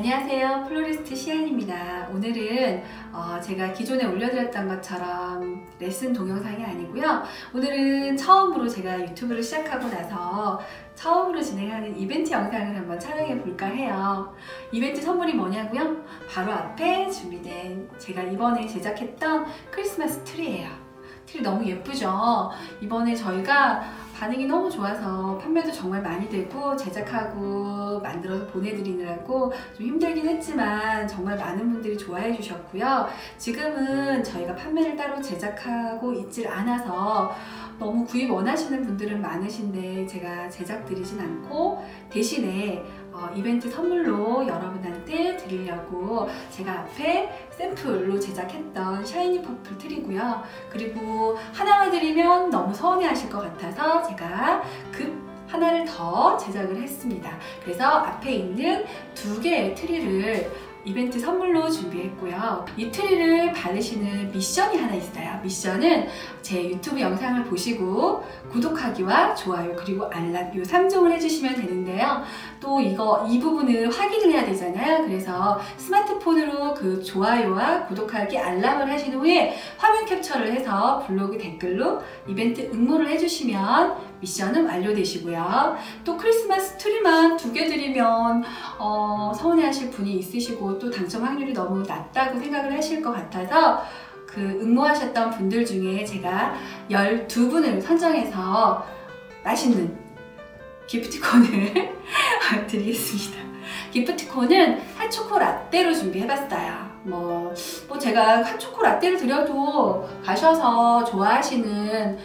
안녕하세요, 플로리스트 시안입니다. 오늘은 제가 기존에 올려드렸던 것처럼 레슨 동영상이 아니고요. 오늘은 처음으로 제가 유튜브를 시작하고 나서 처음으로 진행하는 이벤트 영상을 한번 촬영해 볼까 해요. 이벤트 선물이 뭐냐고요? 바로 앞에 준비된 제가 이번에 제작했던 크리스마스 트리예요. 트리 너무 예쁘죠? 이번에 저희가 반응이 너무 좋아서 판매도 정말 많이 되고 제작하고 만들어서 보내드리느라고 좀 힘들긴 했지만 정말 많은 분들이 좋아해 주셨고요. 지금은 저희가 판매를 따로 제작하고 있질 않아서 너무 구입 원하시는 분들은 많으신데 제가 제작 드리진 않고 대신에 이벤트 선물로 여러분한테 드리려고 제가 앞에 샘플로 제작했던 샤이니 퍼플 트리고요. 그리고 하나만 드리면 너무 서운해 하실 것 같아서 제가 급 하나를 더 제작을 했습니다. 그래서 앞에 있는 두 개의 트리를 이벤트 선물로 준비했고요. 이 트리를 받으시는 미션이 하나 있어요. 미션은 제 유튜브 영상을 보시고 구독하기와 좋아요 그리고 알람 이 3종을 해주시면 되는데요. 또 이 부분을 확인을 해야 되잖아요. 그래서 스마트폰으로 그 좋아요와 구독하기 알람을 하신 후에 화면 캡처를 해서 블로그 댓글로 이벤트 응모를 해주시면 미션은 완료되시고요. 또 크리스마스 트리만 2개 드리면 서운해하실 분이 있으시고 또 당첨 확률이 너무 낮다고 생각을 하실 것 같아서 그 응모하셨던 분들 중에 제가 12분을 선정해서 맛있는 기프티콘을 드리겠습니다. 기프티콘은 핫초코 라떼로 준비해봤어요. 제가 핫초코 라떼를 드려도 가셔서 좋아하시는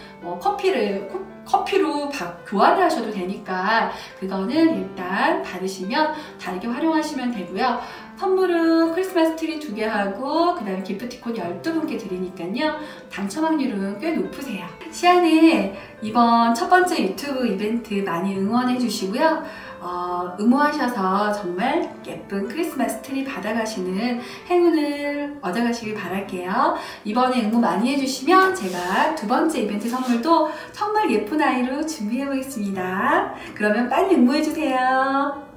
커피로 교환을 하셔도 되니까 그거는 일단 받으시면 다르게 활용하시면 되고요. 선물은 크리스마스 트리 2개 하고 그 다음에 기프티콘 12분께 드리니까요. 당첨 확률은 꽤 높으세요. 시안의 이번 첫 번째 유튜브 이벤트 많이 응원해 주시고요. 응모하셔서 정말 예쁜 크리스마스 트리 받아가시는 행운을 얻어가시길 바랄게요. 이번에 응모 많이 해주시면 제가 두 번째 이벤트 선물도 정말 예쁜 아이로 준비해 보겠습니다. 그러면 빨리 응모해 주세요.